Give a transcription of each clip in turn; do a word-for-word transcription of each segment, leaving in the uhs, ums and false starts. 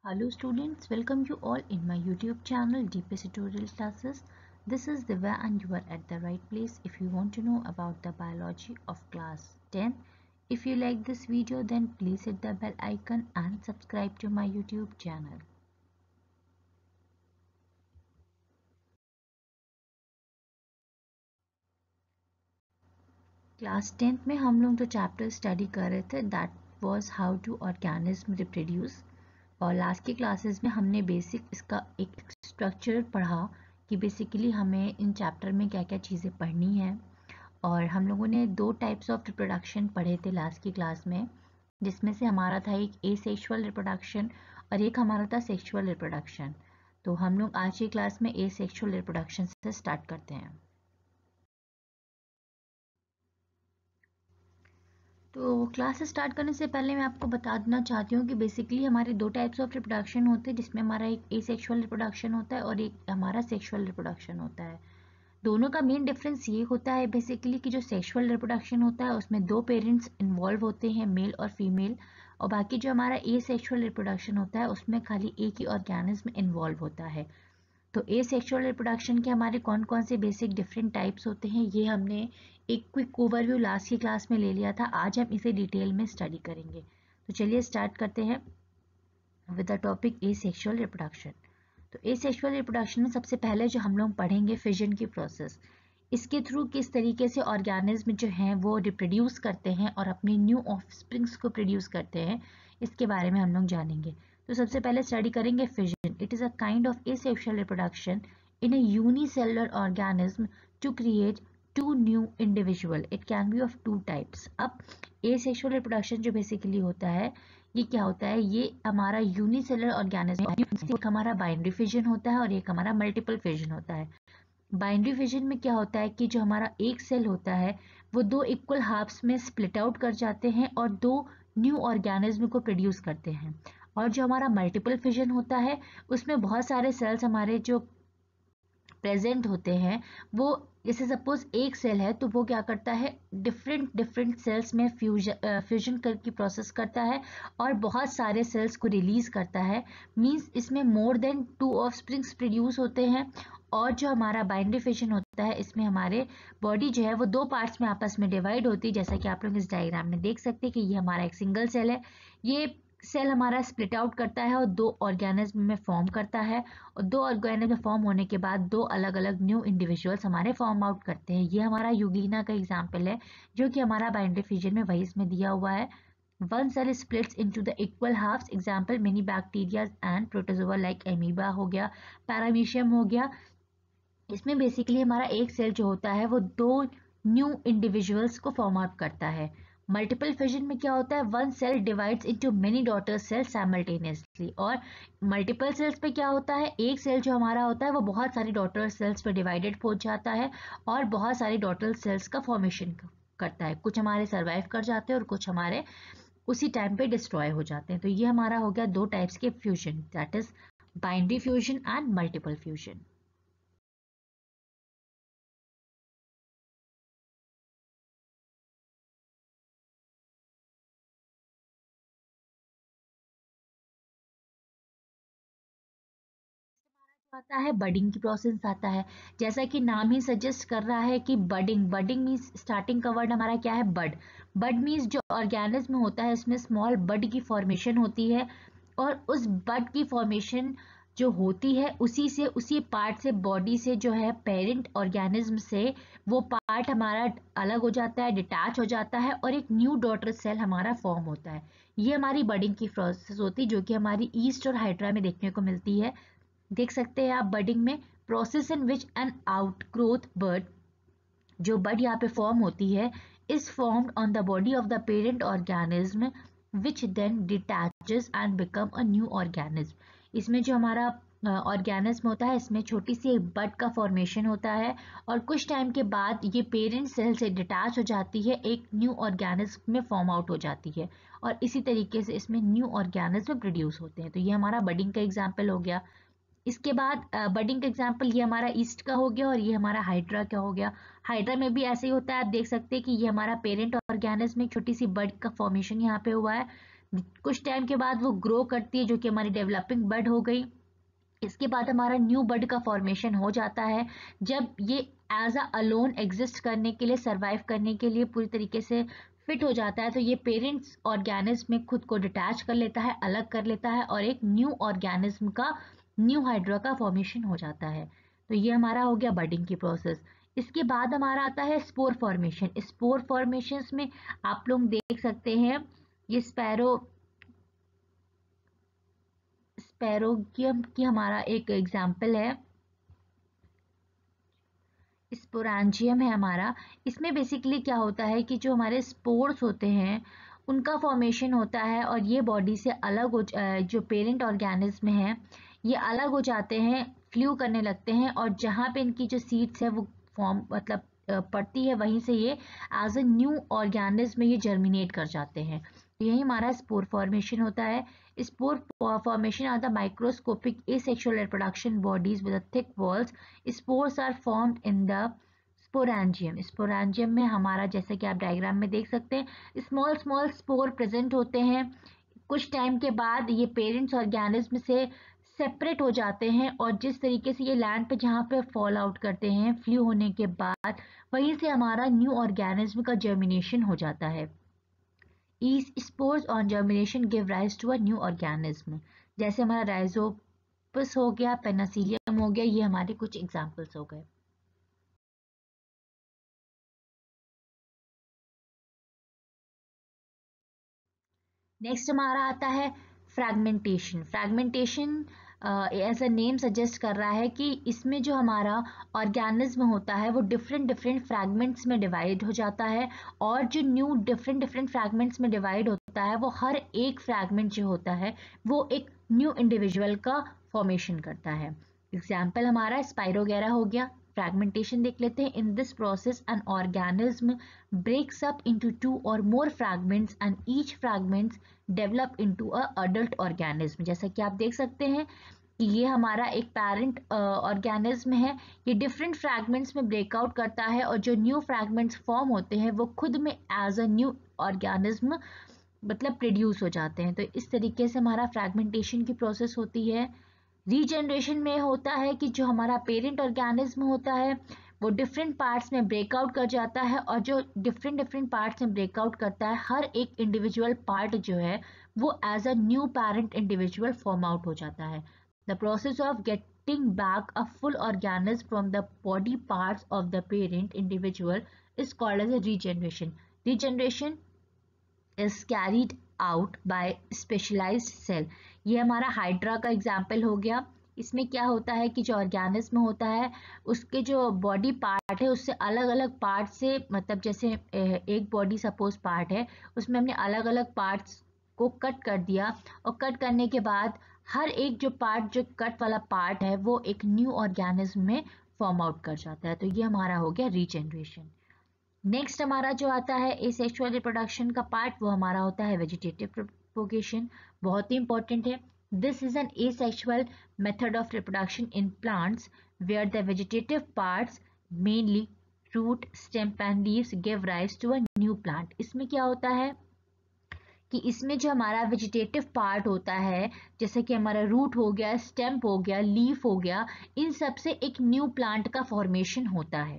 Hello students, welcome you all in my YouTube channel D P S Tutorial Classes. This is Divya and you are at the right place if you want to know about the biology of class ten. If you like this video then please hit the bell icon and subscribe to my YouTube channel. Class tenth में हम लोग जो chapter study कर रहे थे that was how to organism reproduce, और last की classes में हमने बेसिक इसका एक स्ट्रक्चर पढ़ा कि बेसिकली हमें इन चैप्टर में क्या क्या चीज़ें पढ़नी है। और हम लोगों ने दो टाइप्स ऑफ रिप्रोडक्शन पढ़े थे लास्ट की क्लास में, जिसमें से हमारा था एक एसेक्सुअल रिप्रोडक्शन और एक हमारा था सेक्सुअल रिप्रोडक्शन। तो हम लोग आज की क्लास में एसेक्सुअल रिप्रोडक्शन से स्टार्ट करते हैं। तो क्लास स्टार्ट करने से पहले मैं आपको बता देना चाहती हूँ कि बेसिकली हमारे दो टाइप्स ऑफ रिप्रोडक्शन होते हैं, जिसमें हमारा एक एसेक्सुअल रिप्रोडक्शन होता है और एक हमारा सेक्सुअल रिप्रोडक्शन होता है। दोनों का मेन डिफरेंस ये होता है बेसिकली कि जो सेक्सुअल रिप्रोडक्शन होता है उसमें दो पेरेंट्स इन्वॉल्व होते हैं, मेल और फीमेल, और बाकी जो हमारा एसेक्सुअल रिप्रोडक्शन होता है उसमें खाली एक ही ऑर्गेनिज्म इन्वॉल्व होता है। तो एसेक्सुअल रिप्रोडक्शन के हमारे कौन कौन से बेसिक डिफरेंट टाइप्स होते हैं ये हमने एक क्विक ओवरव्यू लास्ट की क्लास में ले लिया था। आज हम इसे डिटेल में स्टडी करेंगे। तो चलिए स्टार्ट करते हैं with the topic asexual reproduction. तो एसेक्सुअल रिप्रोडक्शन में सबसे पहले जो हम लोग पढ़ेंगे फिजन की प्रोसेस। इसके थ्रू किस तरीके से ऑर्गेनिज्म जो हैं वो रिप्रोड्यूस करते हैं और अपने न्यू ऑफस्प्रिंग्स को प्रोड्यूस करते हैं, इसके बारे में हम लोग जानेंगे। तो सबसे पहले स्टडी करेंगे fission. It is a kind of asexual reproduction in a unicellular organism to create two new individual. It can be of two types. अब asexual reproduction जो बेसिकली होता है ये क्या होता है, ये हमारा यूनिसेलुलर ऑर्गेनिज्म, एक हमारा बाइनरी फिजन होता है और एक हमारा मल्टीपल फिजन होता है। बाइनरी फिजन में क्या होता है कि जो हमारा एक सेल होता है वो दो इक्वल हाफ्स में स्प्लिट आउट कर जाते हैं और दो न्यू ऑर्गेनिज्म को प्रोड्यूस करते हैं। और जो हमारा मल्टीपल फिजन होता है उसमें बहुत सारे सेल्स हमारे जो प्रेजेंट होते हैं, वो जैसे सपोज एक सेल है तो वो क्या करता है डिफरेंट डिफरेंट सेल्स में फ्यूजन फ्यूजन की प्रोसेस करता है और बहुत सारे सेल्स को रिलीज करता है। मींस इसमें more than two offsprings produce होते हैं। और जो हमारा बाइनरी फिजन होता है इसमें हमारे बॉडी जो है वो दो पार्ट्स में आपस में डिवाइड होती है, जैसा कि आप लोग इस डायग्राम में देख सकते हैं कि ये हमारा एक सिंगल सेल है। ये सेल हमारा स्प्लिट आउट करता है और दो ऑर्गेनिज्म में फॉर्म करता है, और दो ऑर्गेनिज्म में फॉर्म होने के बाद दो अलग अलग न्यू इंडिविजुअल्स हमारे फॉर्म आउट करते हैं। ये हमारा यूग्लिना का एग्जांपल है जो कि हमारा बाइनरी फिजन में वही इसमें दिया हुआ है। One cell splits into the equal halves, example many bacteria and protozoa like amoeba हो गया, पैरामीशियम हो गया। इसमें बेसिकली हमारा एक सेल जो होता है वो दो न्यू इंडिविजुअल्स को फॉर्म आउट करता है। मल्टीपल फिजन में क्या होता है, one cell divides into many daughter cells simultaneously. और मल्टीपल सेल्स पे क्या होता है, एक सेल जो हमारा होता है वो बहुत सारी डॉटर सेल्स पे डिवाइडेड हो जाता है और बहुत सारी डॉटर सेल्स का फॉर्मेशन करता है। कुछ हमारे सर्वाइव कर जाते हैं और कुछ हमारे उसी टाइम पे डिस्ट्रॉय हो जाते हैं। तो ये हमारा हो गया दो टाइप्स के fusion, that is binary fusion and multiple fusion. आता है बडिंग की प्रोसेस आता है, जैसा कि नाम ही सजेस्ट कर रहा है कि बडिंग बडिंग मीन्स स्टार्टिंग का वर्ड हमारा क्या है, बड। बड मीन्स जो ऑर्गेनिज्म होता है इसमें स्मॉल बड की फॉर्मेशन होती है, और उस बड की फॉर्मेशन जो होती है उसी से उसी पार्ट से बॉडी से जो है पेरेंट ऑर्गेनिज्म से वो पार्ट हमारा अलग हो जाता है, डिटैच हो जाता है और एक न्यू डॉटर सेल हमारा फॉर्म होता है। ये हमारी बडिंग की प्रोसेस होती है जो कि हमारी ईस्ट और हाइड्रा में देखने को मिलती है। देख सकते हैं आप बडिंग में, process in which an outgrowth bud, जो बड यहाँ पे फॉर्म होती है, is formed on the body of the parent organism which then detaches and become a new organism. इसमें जो हमारा ऑर्गेनिज्म होता है इसमें छोटी सी एक बड का फॉर्मेशन होता है और कुछ टाइम के बाद ये पेरेंट सेल से डिटैच हो जाती है, एक न्यू ऑर्गेनिज्म में फॉर्म आउट हो जाती है और इसी तरीके से इसमें न्यू ऑर्गेनिज्म प्रोड्यूस होते हैं। तो ये हमारा बडिंग का एग्जाम्पल हो गया। इसके बाद बडिंग का एग्जाम्पल ये हमारा ईस्ट का हो गया और ये हमारा हाइड्रा का हो गया। हाइड्रा में भी ऐसे ही होता है, आप देख सकते हैं कि ये हमारा पेरेंट ऑर्गेनिज्म में छोटी सी बड का फॉर्मेशन यहाँ पे हुआ है। कुछ टाइम के बाद वो ग्रो करती है, जो कि हमारी डेवलपिंग बड हो गई। इसके बाद हमारा न्यू बड का फॉर्मेशन हो जाता है। जब ये एज अ अलोन एग्जिस्ट करने के लिए, सर्वाइव करने के लिए पूरी तरीके से फिट हो जाता है, तो ये पेरेंट्स ऑर्गेनिज्म में खुद को डिटैच कर लेता है, अलग कर लेता है, और एक न्यू ऑर्गेनिज्म का, न्यू हाइड्रा का फॉर्मेशन हो जाता है। तो ये हमारा हो गया बडिंग की प्रोसेस। इसके बाद हमारा आता है स्पोर फॉर्मेशन। स्पोर फॉर्मेशन में आप लोग देख सकते हैं, ये स्पैरो स्पैरोगियम की हमारा एक एग्जाम्पल है, स्पोरांजियम है हमारा। इसमें बेसिकली क्या होता है कि जो हमारे स्पोर्स होते हैं उनका फॉर्मेशन होता है, और ये बॉडी से अलग हो, जो पेरेंट ऑर्गेनिज्म है ये अलग हो जाते हैं, फ्लू करने लगते हैं, और जहाँ पे इनकी जो सीड्स है वो फॉर्म मतलब पड़ती है, वहीं से ये एज अ न्यू ऑर्गेनिज्म में ये जर्मिनेट कर जाते हैं। तो यही हमारा स्पोर फॉर्मेशन होता है। Spore formation are the microscopic asexual reproduction bodies with a thick walls. Spores are formed in the sporangium. Sporangium में हमारा, जैसे कि आप डायग्राम में देख सकते हैं, स्मॉल स्मॉल स्पोर प्रेजेंट होते हैं। कुछ टाइम के बाद ये पेरेंट्स ऑर्गेनिज्म से सेपरेट हो जाते हैं, और जिस तरीके से ये लैंड पे जहाँ पे फॉल आउट करते हैं फ्लू होने के बाद, वहीं से हमारा न्यू ऑर्गेनिज्म का जर्मिनेशन हो जाता है। These spores on germination give rise to a new organism. जैसे हमारा राइजोपस हो गया, पेनिसिलियम हो गया, ये हमारे कुछ एग्जाम्पल्स हो गए। नेक्स्ट हमारा आता है fragmentation. Fragmentation as a name suggest कर रहा है कि इसमें जो हमारा ऑर्गेनिज्म होता है वो डिफरेंट डिफरेंट फ्रैगमेंट्स में डिवाइड हो जाता है, और जो न्यू डिफरेंट डिफरेंट फ्रैगमेंट्स में डिवाइड होता है वो हर एक फ्रैगमेंट जो होता है वो एक न्यू इंडिविजुअल का फॉर्मेशन करता है। एग्जाम्पल हमारा स्पाइरोगेरा हो गया। फ्रैगमेंटेशन देख लेते हैं। In this process an organism breaks up into two or more fragments and each fragments develop into a adult organism। जैसा कि आप देख सकते हैं कि ये हमारा एक पेरेंट ऑर्गेनिज्म uh, है, ये डिफरेंट फ्रैगमेंट्स में ब्रेकआउट करता है, और जो न्यू फ्रैगमेंट्स फॉर्म होते हैं वो खुद में एज अ न्यू ऑर्गेनिज्म मतलब प्रोड्यूस हो जाते हैं। तो इस तरीके से हमारा फ्रैगमेंटेशन की प्रोसेस होती है। रीजनरेशन में होता है कि जो हमारा पेरेंट ऑर्गेनिज्म होता है वो डिफरेंट पार्ट्स में ब्रेकआउट कर जाता है, और जो डिफरेंट डिफरेंट पार्ट्स में ब्रेकआउट करता है हर एक इंडिविजुअल पार्ट जो है वो as a new parent individual form out हो जाता है। The process of getting back a full organism from the body parts of the parent individual is called as a regeneration. Regeneration is carried out by specialised cell. ये हमारा hydra का example हो गया। इसमें क्या होता है कि जो ऑर्गेनिज्म होता है उसके जो बॉडी पार्ट है उससे अलग अलग पार्ट से, मतलब जैसे एक बॉडी सपोज पार्ट है उसमें हमने अलग अलग पार्ट्स को कट कर दिया, और कट करने के बाद हर एक जो पार्ट, जो कट वाला पार्ट है वो एक न्यू ऑर्गेनिज्म में फॉर्म आउट कर जाता है। तो ये हमारा हो गया रीजनरेशन। नेक्स्ट हमारा जो आता है एसेक्सुअल रिप्रोडक्शन का पार्ट, वो हमारा होता है वेजिटेटिव प्रोपोगेशन। बहुत ही इंपॉर्टेंट है। This is an asexual method of reproduction in plants where the vegetative parts mainly root, stem and leaves give rise to a new plant. इसमें क्या होता है कि इसमें जो हमारा वेजिटेटिव पार्ट होता है, जैसे कि हमारा रूट हो गया, स्टेम हो गया, लीफ हो गया, इन सब से एक न्यू प्लांट का फॉर्मेशन होता है।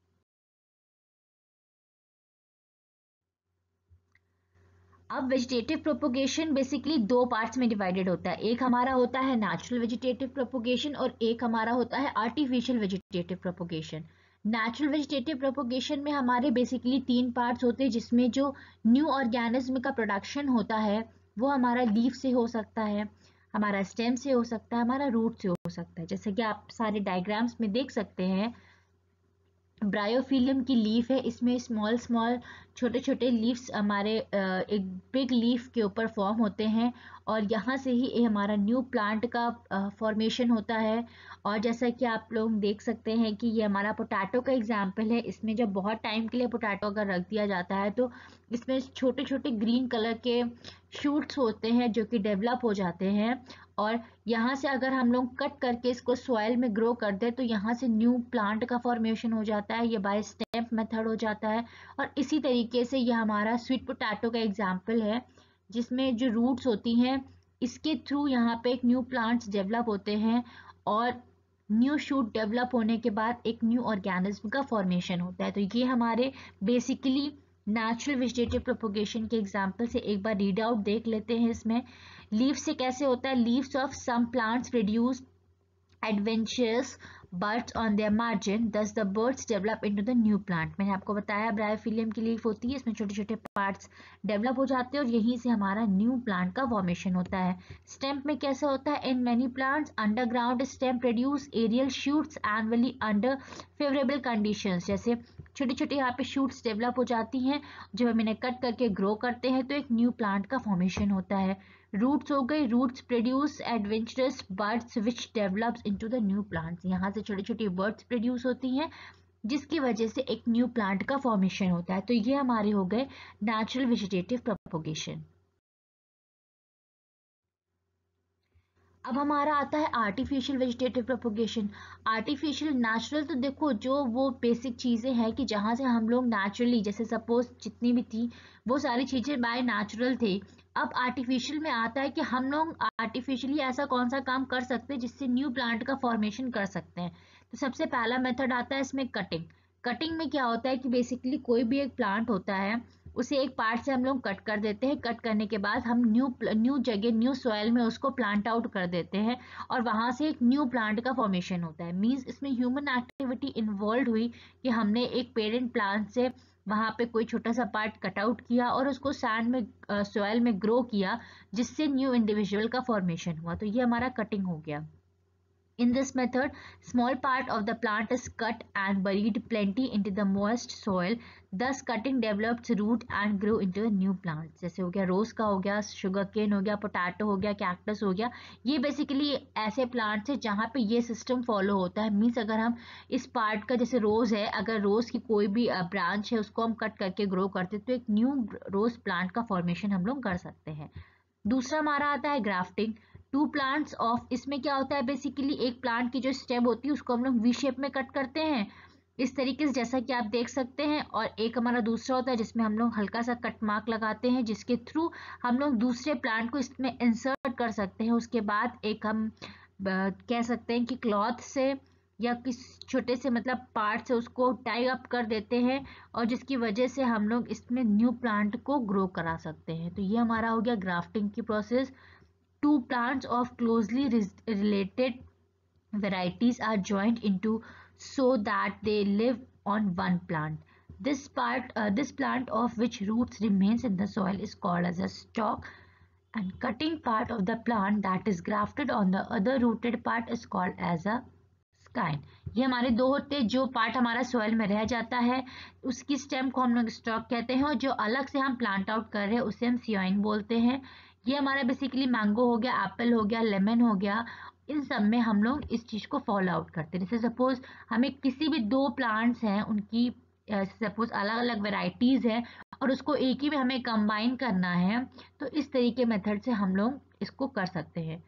अब वेजिटेटिव प्रोपोगेशन बेसिकली दो पार्ट्स में डिवाइडेड होता है। एक हमारा होता है नेचुरल वेजिटेटिव प्रोपोगेशन, और एक हमारा होता है artificial vegetative propagation. Natural vegetative propagation में हमारे बेसिकली तीन पार्ट्स होते हैं, जिसमें जो न्यू ऑर्गेनिज्म का प्रोडक्शन होता है वो हमारा लीफ से हो सकता है, हमारा स्टेम से हो सकता है, हमारा रूट से हो सकता है। जैसे कि आप सारे डायग्राम्स में देख सकते हैं, ब्रायोफिलियम की लीफ है, इसमें स्मॉल स्मॉल छोटे छोटे लीव्स हमारे एक बिग लीफ के ऊपर फॉर्म होते हैं, और यहाँ से ही हमारा न्यू प्लांट का फॉर्मेशन होता है। और जैसा कि आप लोग देख सकते हैं कि ये हमारा पोटैटो का एग्जाम्पल है। इसमें जब बहुत टाइम के लिए पोटैटो अगर रख दिया जाता है तो इसमें छोटे छोटे ग्रीन कलर के शूट्स होते हैं जो कि डेवलप हो जाते हैं, और यहाँ से अगर हम लोग कट करके इसको सॉइल में ग्रो कर दे तो यहाँ से न्यू प्लांट का फॉर्मेशन हो जाता है। ये बाय स्टेम मेथड हो जाता है। और इसी तरीके से ये हमारा स्वीट पोटैटो का एग्जाम्पल है, जिसमें जो रूट्स होती हैं इसके थ्रू यहाँ पे एक न्यू प्लांट्स डेवलप होते हैं और न्यू शूट डेवलप होने के बाद एक न्यू ऑर्गेनिज्म का फॉर्मेशन होता है। तो ये हमारे बेसिकली नेचुरल वेजिटेटिव प्रोपोगेशन के एग्जाम्पल से एक बार रीड आउट देख लेते हैं। इसमें लीव से कैसे होता है, leaves of some plants produce adventitious buds on their margin, thus the buds develop into the new plant। मैंने आपको बताया ब्रायोफिलियम की लीफ होती है, इसमें छोटे छोटे पार्ट्स डेवलप हो जाते हैं और यहीं से हमारा न्यू प्लांट का फॉर्मेशन होता है। स्टेम में कैसे होता है, in many plants underground stem produce aerial shoots annually under favourable conditions. जैसे छोटे छोटे यहाँ पे शूट्स डेवलप हो जाती हैं, जब हम इन्हें कट करके ग्रो करते हैं तो एक न्यू प्लांट का फॉर्मेशन होता है। रूट्स हो गई, roots produce adventurous birds which develops into the new plants. यहाँ से छोटी छोटी बर्ड्स प्रोड्यूस होती हैं जिसकी वजह से एक न्यू प्लांट का फॉर्मेशन होता है। तो ये हमारे हो गए नेचुरल वेजिटेटिव प्रोपोगेशन। अब हमारा आता है artificial vegetative propagation. Artificial, natural तो देखो जो वो बेसिक चीज़ें हैं कि जहाँ से हम लोग नेचुरली, जैसे सपोज जितनी भी थी वो सारी चीज़ें बाय नेचुरल थे। अब आर्टिफिशियल में आता है कि हम लोग आर्टिफिशियली ऐसा कौन सा काम कर सकते हैं जिससे न्यू प्लांट का फॉर्मेशन कर सकते हैं। तो सबसे पहला मेथड आता है इसमें कटिंग। कटिंग में क्या होता है कि बेसिकली कोई भी एक प्लांट होता है उसे एक पार्ट से हम लोग कट कर देते हैं, कट करने के बाद हम न्यू न्यू जगह न्यू सॉइल में उसको प्लांट आउट कर देते हैं और वहां से एक न्यू प्लांट का फॉर्मेशन होता है। मींस इसमें ह्यूमन एक्टिविटी इन्वॉल्व हुई कि हमने एक पेरेंट प्लांट से वहां पे कोई छोटा सा पार्ट कट आउट किया और उसको सैंड में सॉइल में ग्रो किया जिससे न्यू इंडिविजुअल का फॉर्मेशन हुआ। तो ये हमारा कटिंग हो गया। In this method, small part of the plant is cut and buried plenty into the moist soil. Thus, cutting develops root and grow into a new plant. जैसे हो गया रोज का, हो गया शुगर केन, हो गया पोटैटो, हो गया कैक्टस, हो गया। ये बेसिकली ऐसे प्लांट्स है जहाँ पे ये सिस्टम फॉलो होता है। मीन्स अगर हम इस पार्ट का, जैसे रोज है, अगर रोज की कोई भी ब्रांच है उसको हम कट करके ग्रो करते तो एक न्यू रोज प्लांट का फॉर्मेशन हम लोग कर सकते हैं। दूसरा हमारा आता है ग्राफ्टिंग। टू प्लांट्स ऑफ, इसमें क्या होता है बेसिकली एक प्लांट की जो स्टेम होती है उसको हम लोग वी शेप में कट करते हैं इस तरीके से, जैसा कि आप देख सकते हैं। और एक हमारा दूसरा होता है जिसमें हम लोग हल्का सा कट मार्क लगाते हैं जिसके थ्रू हम लोग दूसरे प्लांट को इसमें इंसर्ट कर सकते हैं। उसके बाद एक हम कह सकते हैं कि क्लॉथ से या किस छोटे से मतलब पार्ट से उसको टाई अप कर देते हैं और जिसकी वजह से हम लोग इसमें न्यू प्लांट को ग्रो करा सकते हैं। तो ये हमारा हो गया ग्राफ्टिंग की process. Two plants of closely related varieties are joined into so that they live on one plant. This part, uh, this plant of which roots remains in the soil is called as a stalk, and cutting part of the plant that is grafted on the other rooted part is called as a scion. ये हमारे दो होते हैं, जो part हमारा soil में रह जाता है उसकी स्टेम को हम लोग स्टॉक कहते हैं और जो अलग से हम प्लांट आउट कर रहे हैं उसे हम सियोइन बोलते हैं। ये हमारा बेसिकली मैंगो हो गया, एप्पल हो गया, लेमन हो गया, इन सब में हम लोग इस चीज़ को फॉलो आउट करते हैं। जैसे सपोज हमें किसी भी दो प्लांट्स हैं उनकी सपोज अलग अलग वेराइटीज़ है और उसको एक ही में हमें कंबाइन करना है, तो इस तरीके मेथड से हम लोग इसको कर सकते हैं।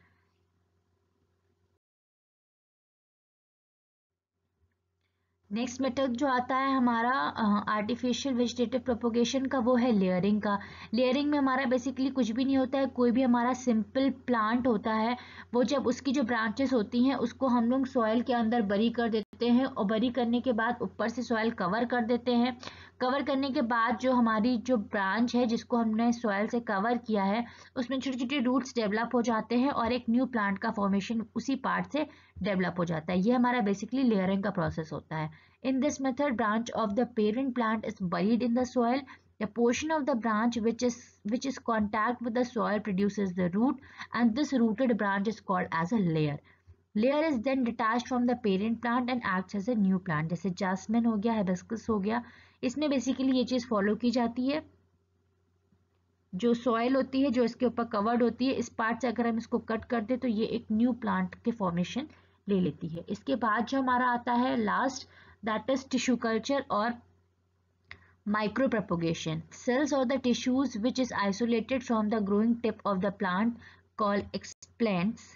नेक्स्ट मेथड जो आता है हमारा आर्टिफिशियल वेजिटेटिव प्रोपोगेशन का, वो है लेयरिंग का। लेयरिंग में हमारा बेसिकली कुछ भी नहीं होता है, कोई भी हमारा सिंपल प्लांट होता है, वो जब उसकी जो ब्रांचेस होती हैं उसको हम लोग सॉइल के अंदर बरी कर देते हैं और बरी करने के बाद ऊपर से सॉइल कवर कर देते हैं। कवर करने के बाद जो हमारी जो ब्रांच है जिसको हमने सॉइल से कवर किया है उसमें छोटे छोटे रूट्स डेवलप हो जाते हैं और एक न्यू प्लांट का फॉर्मेशन उसी पार्ट से डेवलप हो जाता है। ये हमारा बेसिकली लेयरिंग का प्रोसेस होता है। In this method, branch of the parent plant is buried in the soil. A portion of the branch which is which is contact with the soil produces the root, and this rooted branch is called as a layer. Layer is then detached from the parent plant and acts as a new plant. जैसे jasmine हो गया, hibiscus हो गया, इसमें basically ये चीज़ follow की जाती है। जो सॉइल होती है जो इसके ऊपर कवर्ड होती है, इस पार्ट से अगर हम इसको कट कर दे तो ये एक न्यू प्लांट के फॉर्मेशन ले लेती है। इसके बाद जो हमारा आता है last, that is tissue culture or micropropagation. Cells or the tissues which is isolated from the growing tip of the plant called explants.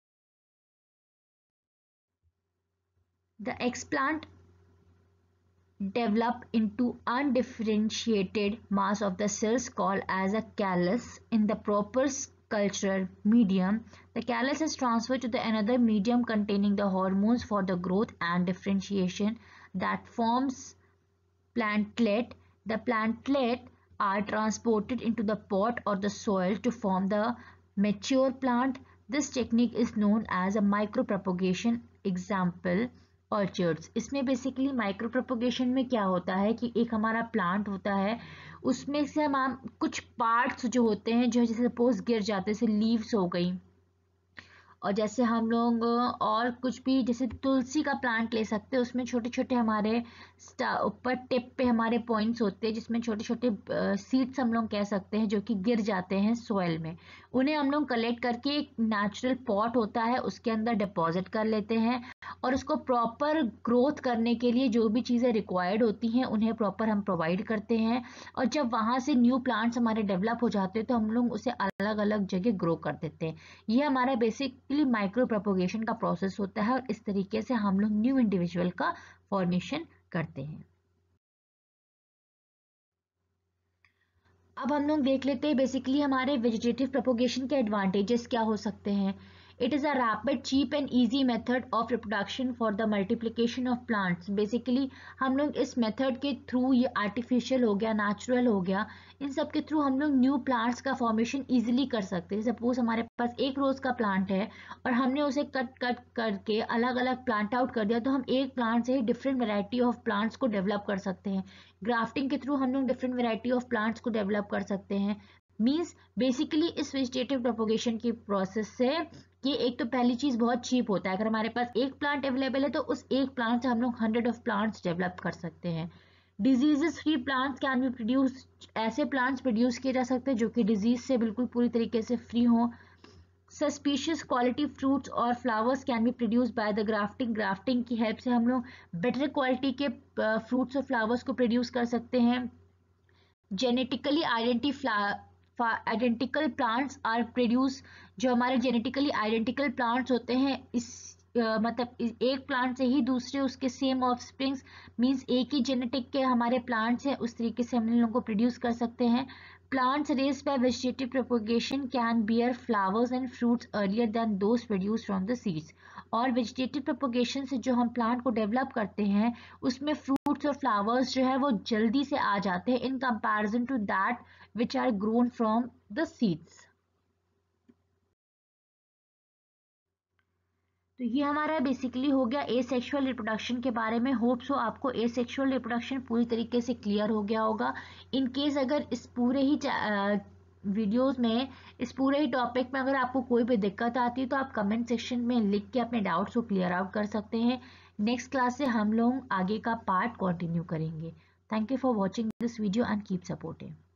The explant develop into undifferentiated mass of the cells called as a callus. In the proper cultural medium, the callus is transferred to the another medium containing the hormones for the growth and differentiation that forms plantlet. The plantlet are transported into the pot or the soil to form the mature plant. This technique is known as a micropropagation. Example orchards. इसमें basically micropropagation में क्या होता है कि एक हमारा plant होता है, उसमें से हम कुछ पार्ट्स जो होते हैं जो जैसे सपोज गिर जाते हैं, जैसे लीव्स हो गई, और जैसे हम लोग और कुछ भी जैसे तुलसी का प्लांट ले सकते हैं, उसमें छोटे छोटे हमारे ऊपर टिप पे हमारे पॉइंट्स होते हैं जिसमें छोटे छोटे सीड्स हम लोग कह सकते हैं जो कि गिर जाते हैं सॉइल में। उन्हें हम लोग कलेक्ट करके एक नेचुरल पॉट होता है उसके अंदर डिपॉजिट कर लेते हैं और उसको प्रॉपर ग्रोथ करने के लिए जो भी चीज़ें रिक्वायर्ड होती हैं उन्हें प्रॉपर हम प्रोवाइड करते हैं। और जब वहाँ से न्यू प्लांट्स हमारे डेवलप हो जाते हैं तो हम लोग उसे अलग अलग जगह ग्रो कर देते हैं। ये हमारा बेसिकली माइक्रो प्रोपोगेशन का प्रोसेस होता है और इस तरीके से हम लोग न्यू इंडिविजुअल का फॉर्मेशन करते हैं। अब हम लोग देख लेते हैं बेसिकली हमारे वेजिटेटिव प्रोपोगेशन के एडवांटेजेस क्या हो सकते हैं। It is a rapid, cheap and easy method of reproduction for the multiplication of plants. Basically हम लोग इस मेथड के थ्रू, ये आर्टिफिशियल हो गया, नेचुरल हो गया, इन सब के थ्रू हम लोग न्यू प्लांट्स का फॉर्मेशन इजीली कर सकते हैं। सपोज हमारे पास एक रोज का प्लांट है और हमने उसे कट कट करके अलग अलग प्लांट आउट कर दिया, तो हम एक प्लांट से ही डिफरेंट वेराइटी ऑफ प्लांट्स को डेवलप कर सकते हैं। ग्राफ्टिंग के थ्रू हम लोग डिफरेंट वेराइटी ऑफ प्लांट्स को डेवलप कर सकते हैं। मीन्स बेसिकली इस वेजिटेटिव प्रोपोगेशन की प्रोसेस से ये एक तो पहली चीज बहुत चीप होता है। अगर हमारे पास एक प्लांट अवेलेबल है तो उस एक प्लांट से हम लोग हंड्रेड ऑफ प्लांट्स डेवलप कर सकते हैं। Diseases free plants can be produce, ऐसे प्लांट्स प्रोड्यूस किए जा सकते हैं जो कि डिजीज से बिल्कुल पूरी तरीके से फ्री हो। सस्पिशियस क्वालिटी फ्रूट्स और flowers can be produce by the grafting. Grafting की हेल्प से हम लोग बेटर क्वालिटी के फ्रूट्स और फ्लावर्स को प्रोड्यूस कर सकते हैं। Genetically identify identical plants are produce, जो हमारे जेनेटिकली आइडेंटिकल प्लांट्स होते हैं, इस uh, मतलब एक प्लांट से ही दूसरे उसके सेम ऑफ स्प्रिंग्स, मीन्स एक ही जेनेटिक के हमारे प्लांट्स हैं, उस तरीके से हम इन लोगों को प्रोड्यूस कर सकते हैं। Plants raised by vegetative propagation can bear flowers and fruits earlier than those produced from the seeds. और वेजिटेटिव प्रोपोगेशन से जो हम प्लांट को डेवलप करते हैं उसमें फ्रूट्स और फ्लावर्स जो है वो जल्दी से आ जाते हैं in comparison to that which are grown from the seeds. तो ये हमारा बेसिकली हो गया एसेक्सुअल रिप्रोडक्शन के बारे में। होप सो आपको एसेक्सुअल रिप्रोडक्शन पूरी तरीके से क्लियर हो गया होगा। इन केस अगर इस पूरे ही वीडियोस में, इस पूरे ही टॉपिक में अगर आपको कोई भी दिक्कत आती है तो आप कमेंट सेक्शन में लिख के अपने डाउट्स को क्लियर आउट कर सकते हैं। नेक्स्ट क्लास से हम लोग आगे का पार्ट कंटिन्यू करेंगे। Thank you for watching this video and keep supporting.